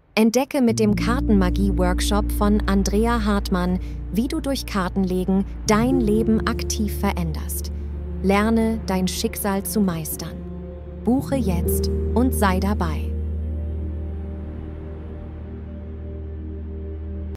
Entdecke mit dem Kartenmagie-Workshop von Andrea Hartmann, wie du durch Kartenlegen dein Leben aktiv veränderst. Lerne, dein Schicksal zu meistern. Buche jetzt und sei dabei.